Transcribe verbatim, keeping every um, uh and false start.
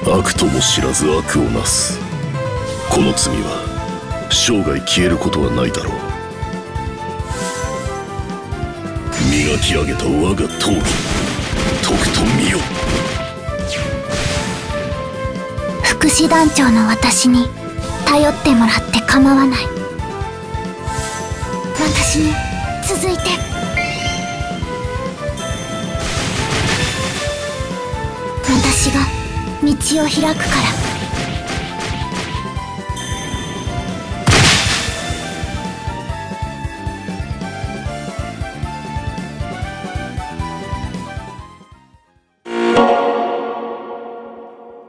悪とも知らず悪をなす。この罪は生涯消えることはないだろう。磨き上げた我が闘技、とくと見よ。 副師団長の私に頼ってもらって構わない。私に続いて。私が道を開くから。